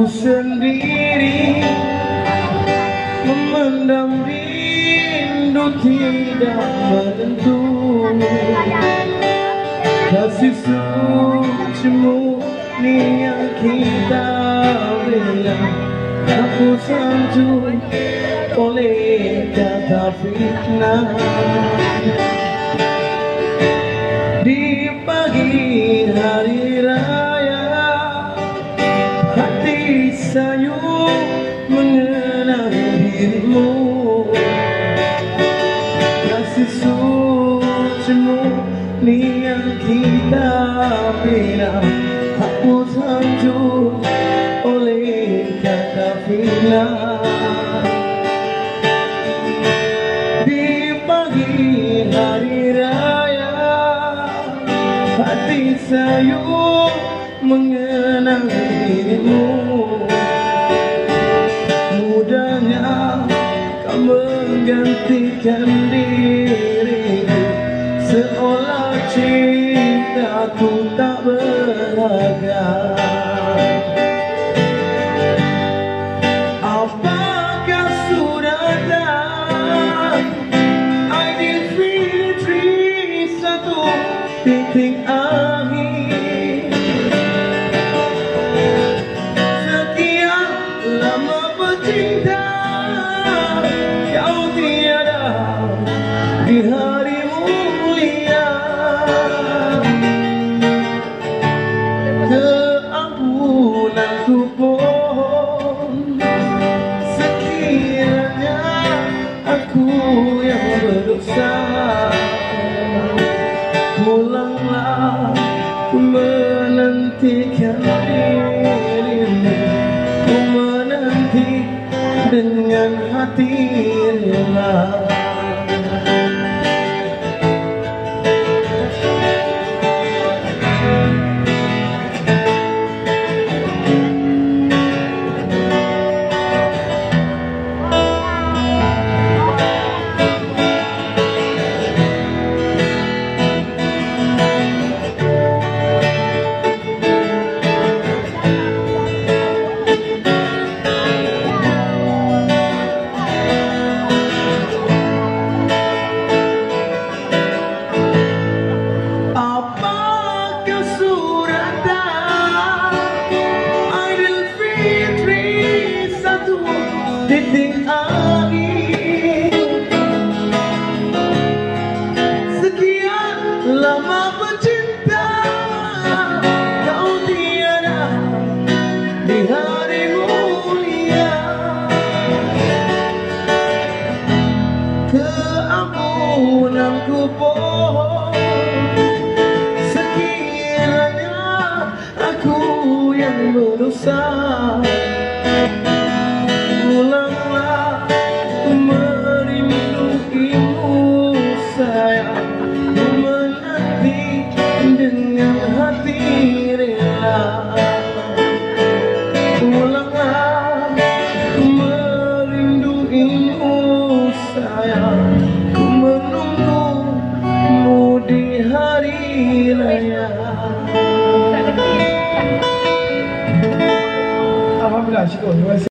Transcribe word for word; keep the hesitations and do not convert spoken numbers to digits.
sendiri memendam rindu tidak menentu. Kasih sucimu ni yang kita bela, aku sanjung oleh kata fitnah. Di pagi hari raya, hati sayu mengenang dirimu. Kasih sucimu ni yang kita bina, aku sanjung oleh kata fitnah. Di pagi hari raya, hati sayu mengenang dirimu. Mudahnya kau menggantikan diriku, seolah cintaku tak berharga. Apakah sudah datang Aidil Fitri, satu titik akhir? Sekian lama bercinta, kau tiada di hari mulia. Keampunanku pun, sekiranya aku yang berdosa, mulanglah ku menantikan dirimu, ku menanti dengan hati rela. Titik akhir, sekian lama bercinta, kau tiada di hari mulia. Keampunanku pun, sekiranya aku yang berdosa, mulanglah ku merinduimu sayang, ku menanti dengan hati rela. Mulanglah ku merinduimu sayang, ku menunggumu di hari raya. Alhamdulillah, syukur. Terima kasih.